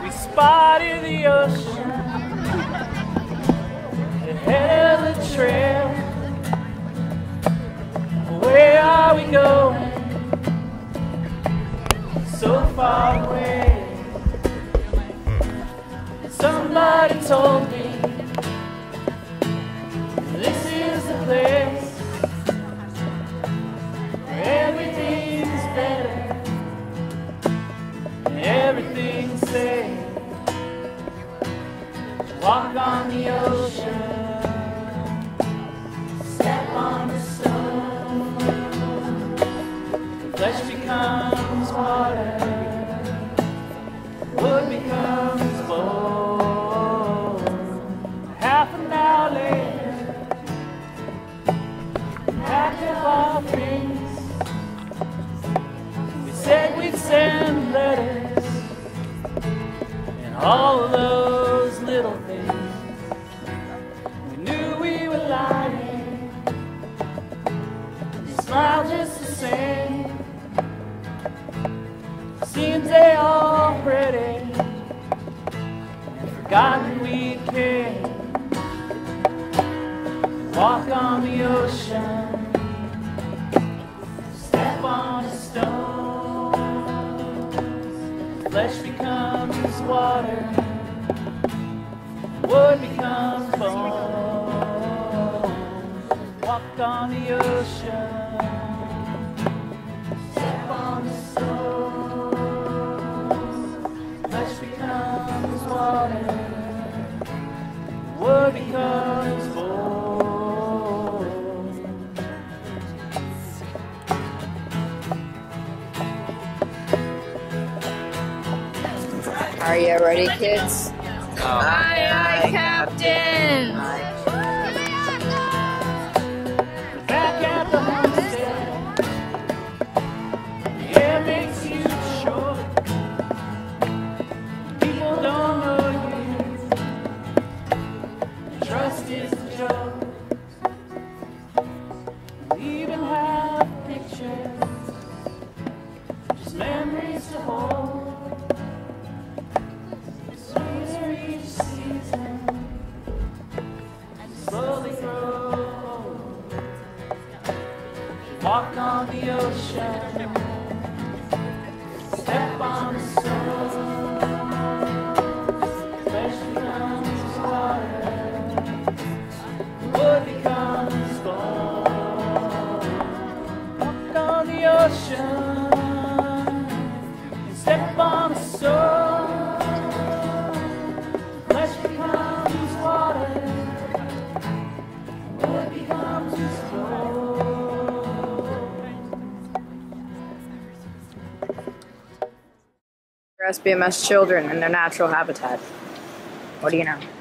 We spotted the ocean ahead of the trail. Where are we going? So far away. Somebody told me this is the place where everything's better, everything's safe. Walk on the ocean, step on the stone, flesh becomes water, wood becomes bone. Half an hour later, packed up our things. We said we'd send letters and all of those little things. We knew we were lying. We smiled just the same. Seems they already forgotten we came. Walk on the ocean, step on a stone, flesh becomes water, wood becomes bone. Walk on the ocean, step on the stone, flesh becomes water, wood becomes bone. Are you ready, kids? Aye, aye, Captain! Back at the homestead, the air makes you sure. People don't know you. Trust is a joke. We even have pictures, just memories to hold. Sweeter each season, slowly grow. Walk on the ocean, step on the stone, flesh becomes water, wood becomes bone. Walk on the ocean, step on the stone, flesh becomes water, wood becomes bone. SBMS children in their natural habitat. What do you know?